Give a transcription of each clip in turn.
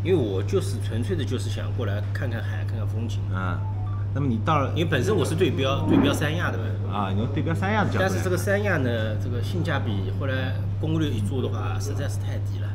因为我就是纯粹的就是想过来看看海，看看风景啊。那么你到了， 因为本身我是对标三亚的嘛。 啊，你用对标三亚的角度。 但是这个三亚呢，这个性价比后来攻略一做的话，实在是太低了。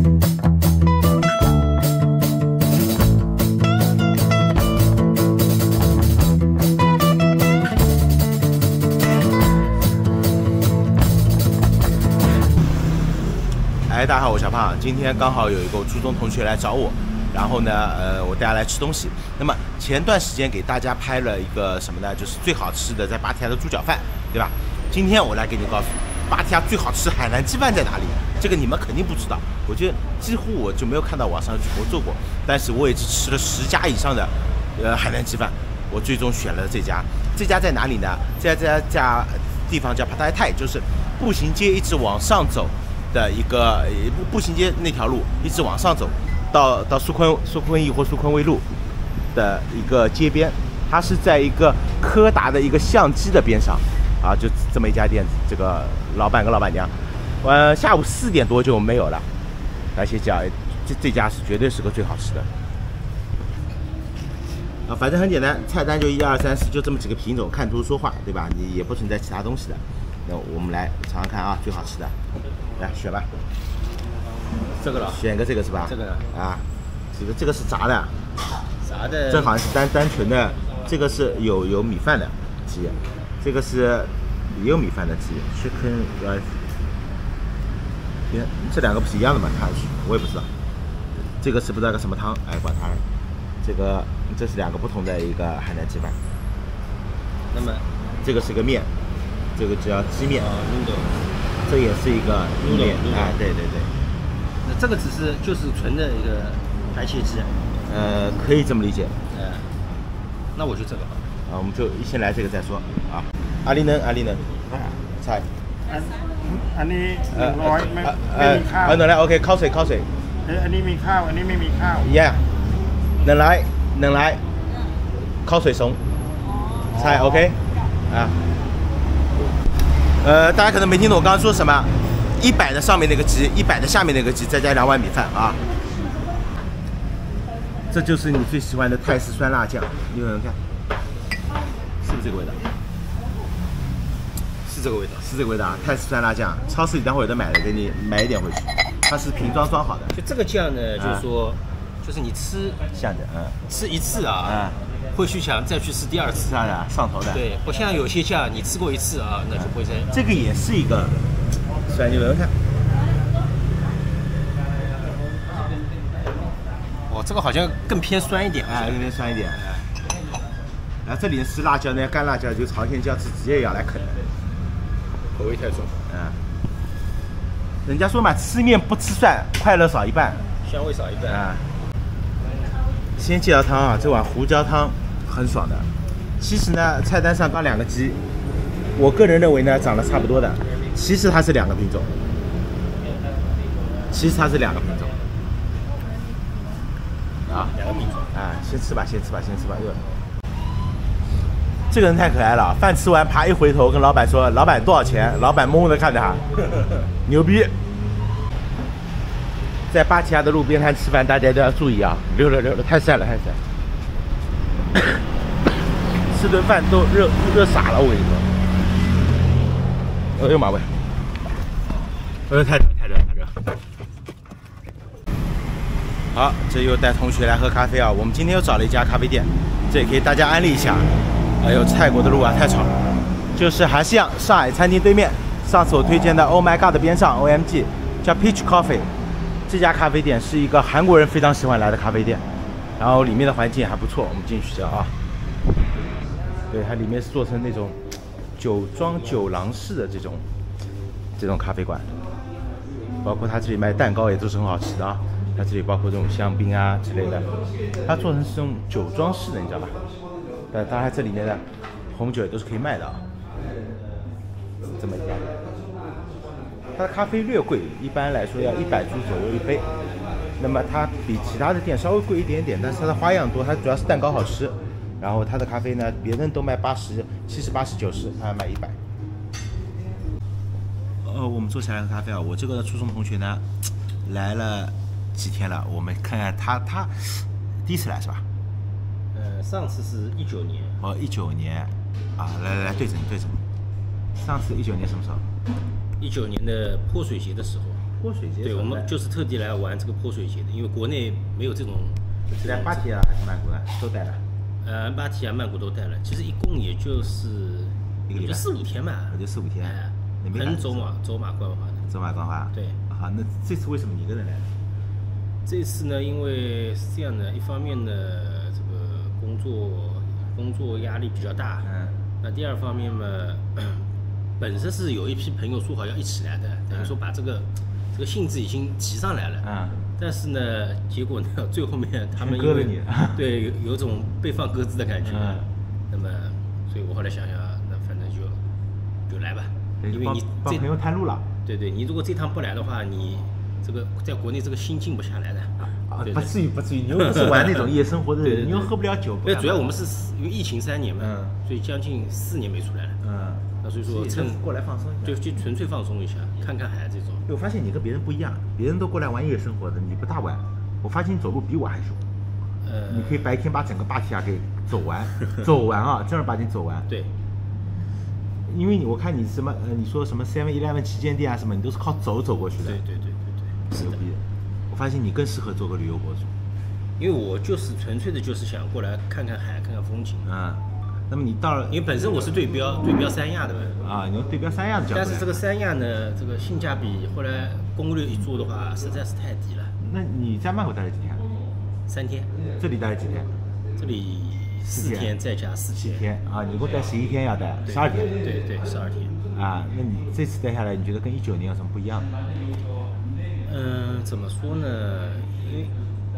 哎，大家好，我小胖。今天刚好有一个初中同学来找我，然后呢，我带他来吃东西。那么前段时间给大家拍了一个什么呢？就是最好吃的在芭提雅的猪脚饭，对吧？今天我来给你告诉你，芭提雅最好吃海南鸡饭在哪里？这个你们肯定不知道。我觉得几乎我就没有看到网上去合作过，但是我也是吃了10家以上的海南鸡饭，我最终选了这家。这家在哪里呢？这家地方叫帕泰泰，就是步行街一直往上走的一个步行街那条路一直往上走，到苏坤义或苏坤威路的一个街边，它是在一个柯达的一个相机的边上啊，就这么一家店子。这个老板跟老板娘，下午4点多就没有了，而且讲这家是绝对是个最好吃的啊。反正很简单，菜单就1、2、3、4，就这么几个品种，看图说话，对吧？你也不存在其他东西的。那我们来尝尝看啊，最好吃的。来选吧， 这个了， 选个这个是吧？ 这个啊，这个是炸的， 炸的， 这好像是单纯的，这个是有米饭的鸡，这个是也有米饭的鸡 ，chicken rice， 这两个不是一样的吗？看上去我也不知道，这个是不知道个什么汤，哎，管它了，这是2个不同的一个海南鸡饭。 那么这个是个面，这个叫鸡面。这也是一个面，哎，对。 那这个就是纯的一个排切鸡， 可以这么理解。 那我就这个吧。 啊，我们就先来这个再说啊。阿里能，菜。 อันนี้100ไม่มีข้าว能来 OK， ข้าว水。 อันนี้มีข้าวอันนี้ไม่มีข้าว Yeah， 能来，ข้าว水sống，菜 OK， 啊。大家可能没听懂我刚刚说什么，100的上面那个鸡，100的下面那个鸡，再加2碗米饭啊。这就是你最喜欢的泰式酸辣酱，你闻闻看，是不是这个味道？是这个味道，是这个味道啊！泰式酸辣酱，超市里待会儿有的买的，给你买一点回去，它是瓶装装好的。 就这个酱呢，就是说，就是你吃像的， 吃一次啊，会去想再去吃第2次， 上头的。对， 不像有些酱你吃过一次啊，那就会再。 这个也是一个酸，你闻闻看。 哦，这个好像更偏酸一点， 更偏酸一点。然后这里是辣椒呢，干辣椒就朝天椒直接咬来啃的， 口味太重。 人家说嘛，吃面不吃蒜，快乐少一半， 香味少一半啊。 先介绍汤啊，这碗胡椒汤很爽的。其实呢，菜单上刚2个鸡，我个人认为呢长得差不多的，其实它是2个品种。啊，2个品种。先吃吧。这个人太可爱了，饭吃完啪一回头跟老板说：“老板多少钱？”老板懵懵的看着他，牛逼。在芭提雅的路边摊吃饭，大家都要注意啊！溜了，太晒了。吃顿饭都热傻了，我跟你说。哎呦妈喂！太热。好，这又带同学来喝咖啡啊！我们今天又找了一家咖啡店，这也给大家安利一下。哎呦，泰国的路啊，太吵了。就是还是一样，上海餐厅对面，上次我推荐的 Oh My God 的边上 OMG， 叫 Peach Coffee。这家咖啡店是一个韩国人非常喜欢来的咖啡店，然后里面的环境也还不错，我们进去啊。对，它里面是做成那种酒庄酒廊式的这种咖啡馆，包括它这里卖蛋糕也都是很好吃的啊。它这里包括这种香槟啊之类的，它做成是这种酒庄式的，你知道吧？当然这里面的红酒也都是可以卖的啊。这么一家。它的咖啡略贵，一般来说要100铢左右一杯。那么它比其他的店稍微贵一点点，但是它的花样多，它主要是蛋糕好吃。然后它的咖啡呢，别人都卖80、70、80、90，它卖100。我们坐下来喝咖啡啊。我这个初中同学呢，来了几天了，我们看看他第一次来是吧？ 上次是19年。 哦，19年，啊，来对整。上次19年什么时候 ？19年的泼水节的时候。 泼水节。对， 我们就是特地来玩这个泼水节的，因为国内没有这种。 是在芭提雅还是曼谷啊？都带了。 芭提雅、曼谷都带了，其实一共也就是 1个礼拜 4、5天吧。 也就4、5天。 很走马观花的。 走马观花。 对。 好，那这次为什么你一个人来的？ 这次呢，因为是这样的，一方面呢，这个工作压力比较大。那第二方面嘛，本身是有一批朋友说好要一起来的，等于说把这个兴致已经提上来了。但是呢，结果呢，最后面他们因为对有种被放鸽子的感觉。那么，所以我后来想想，那反正就来吧，因为你帮朋友探路了。 对，你如果这趟不来的话，你这个在国内这个心静不下来的。 不至于，你又不是玩那种夜生活的人，你又喝不了酒。 主要我们是因为疫情3年嘛，所以将近4年没出来了。那所以说趁过来放松一下， 就纯粹放松一下，看看海这种。 我发现你跟别人不一样，别人都过来玩夜生活的，你不大玩。我发现你走路比我还熟。你可以白天把整个芭提雅给走完啊，正儿八经走完。 对。 因为我看你什么你说什么 7-Eleven 旗舰店啊什么，你都是靠走过去的。 对，是的。 我发现你更适合做个旅游博主， 因为我就是纯粹的就是想过来看看海，看看风景。 那么你到了， 因为本身我是对标三亚的嘛。 你用对标三亚的角度。 但是这个三亚呢，这个性价比后来攻略一做的话，实在是太低了。 那你在曼谷待了几天 ？3天。 这里待了几天？ 这里4天再加4天。 你一共待11天要待12天。 对，12天。 那你这次待下来，你觉得跟19年有什么不一样的？ 怎么说呢？因为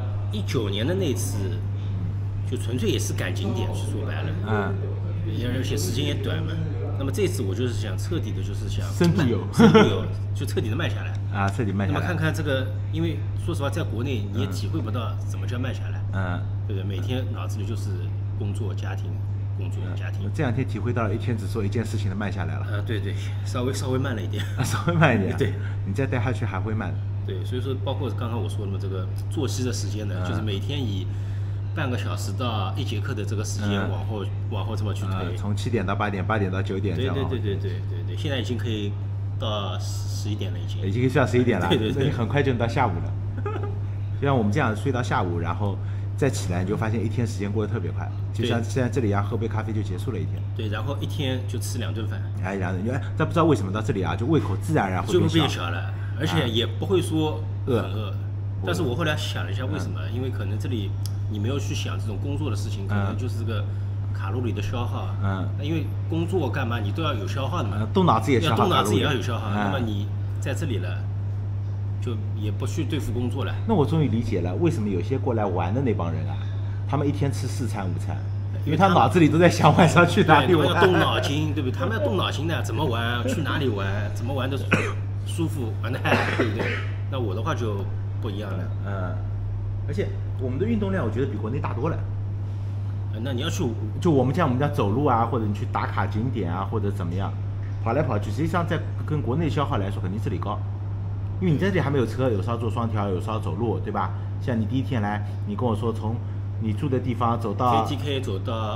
19年的那次，就纯粹也是赶景点，说白了。而且时间也短嘛。那么这次我就是想彻底的，就是想深度游， 就彻底的慢下来。 彻底慢下来。 那么看看这个，因为说实话，在国内你也体会不到怎么叫慢下来。对不对？每天脑子里就是工作、家庭、工作、家庭。 这2天体会到了一天只做一件事情的慢下来了。 对，稍微慢了一点。 稍微慢一点。 对， 你再待下去还会慢。 对，所以说包括刚刚我说的嘛，这个作息的时间呢，就是每天以半个小时到1节课的这个时间往后这么去推。 从7点到8点，8点到9点这样。 对，现在已经可以到11点了，已经可以睡到11点了。 对， 你很快就到下午了。就像我们这样睡到下午，然后再起来，你就发现一天时间过得特别快，就像现在这里一样，喝杯咖啡就结束了一天。 对，然后一天就吃2顿饭。 但不知道为什么到这里啊，就胃口自然而然会变小了，而且也不会说很饿。但是我后来想了一下，为什么？因为可能这里你没有去想这种工作的事情，可能就是这个卡路里的消耗。那因为工作干嘛你都要有消耗的嘛， 动脑子也消耗， 动脑子也要有消耗。那么你在这里了，就也不去对付工作了。 那我终于理解了，为什么有些过来玩的那帮人啊，他们一天吃4餐5餐，因为他脑子里都在想晚上去哪里玩， 要动脑筋，对不对？他们要动脑筋的，怎么玩，去哪里玩，怎么玩的舒服，玩的嗨，对不对？那我的话就不一样了。 而且我们的运动量，我觉得比国内大多了。 那你要去， 就我们这样走路啊，或者你去打卡景点啊，或者怎么样，跑来跑去，实际上在跟国内消耗来说，肯定这里高。因为你在这里还没有车，有时候坐双条，有时候走路，对吧？像你第一天来，你跟我说从你住的地方走到 KTK 走到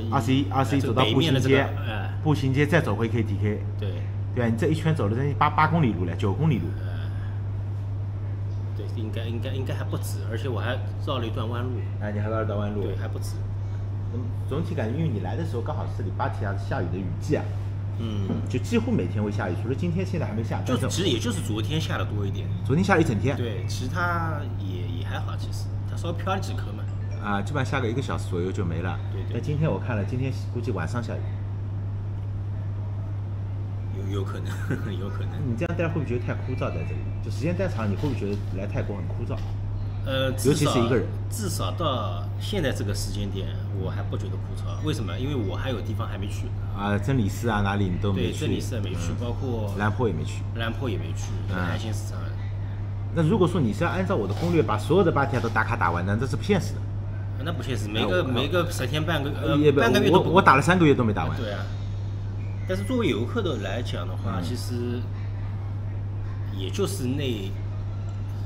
21走到步行街，步行街再走回 KTK， 对吧？你这一圈走了将近8公里路了，9公里路。 对，应该还不止，而且我还绕了一段弯路。 你还绕了一段弯路？ 对，还不止。 总体感觉，因为你来的时候刚好是芭提雅下雨的雨季啊。就几乎每天会下雨，除了今天现在还没下。 其实也就是昨天下的多一点。 昨天下了一整天。 对，其他也还好，其实它稍微飘了几颗嘛。 基本上下个1个小时左右就没了。 对。 那今天我看了，今天估计晚上下雨。 有可能。 你这样待会不会觉得太枯燥？在这里，就时间待长，你会不会觉得来泰国很枯燥？尤其是一个人。 至少到现在这个时间点，我还不觉得枯燥。为什么？因为我还有地方还没去。真理寺啊，哪里你都没去。 对，真理寺也没去，包括兰坡也没去。 兰坡也没去，海鲜市场。 那如果说你是要按照我的攻略把所有的芭提雅都打卡打完，那这是不现实的。 那不现实，每个10天半个月都我打了3个月都没打完。 对啊。但是作为游客的来讲的话，其实也就是那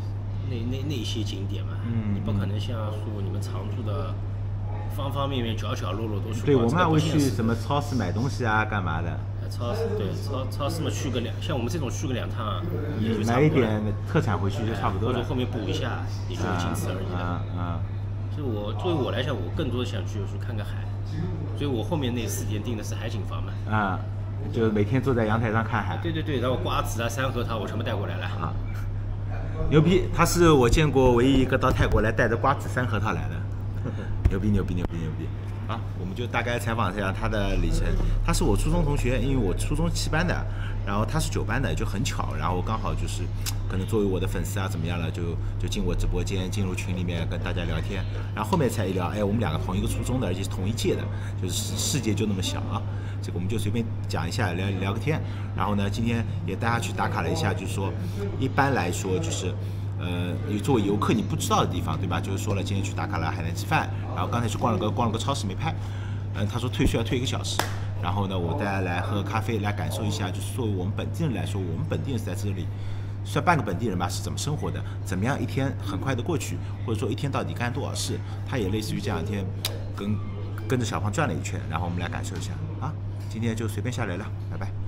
那些景点嘛， 嗯， 你不可能像说你们常住的方方面面、角角落落都去。 对，我们还会去什么超市买东西啊，干嘛的？ 超市对超市嘛，像我们这种去个2趟，也就买一点特产回去就差不多了， 或者后面补一下，也就仅此而已了。所以作为我来讲，我更多的想去就是看个海，所以我后面那4天订的是海景房嘛。 就每天坐在阳台上看海。 对，然后瓜子啊、山核桃我全部带过来了。 牛逼！他是我见过唯一一个到泰国来带着瓜子、山核桃来的，牛逼！啊，我们就大概采访一下他的里程。他是我初中同学，因为我初中7班的，然后他是9班的，就很巧。然后刚好就是可能作为我的粉丝啊，怎么样了，就进我直播间，进入群里面跟大家聊天。然后后面才一聊，哎，我们2个同一个初中的，而且是同一届的，就是世界就那么小啊。这个我们就随便讲一下，聊个天。然后呢，今天也带他去打卡了一下，就是说一般来说就是。你作为游客你不知道的地方，对吧？就是说了，今天去打卡了海南鸡饭，然后刚才去逛了个超市没拍。他说需要退1个小时。然后呢，我带他来喝咖啡，来感受一下，就是作为我们本地人来说，我们本地人是在这里算半个本地人吧，是怎么生活的？怎么样一天很快的过去，或者说一天到底干多少事？他也类似于这2天跟着小胖转了一圈，然后我们来感受一下啊。今天就随便下来了，拜拜。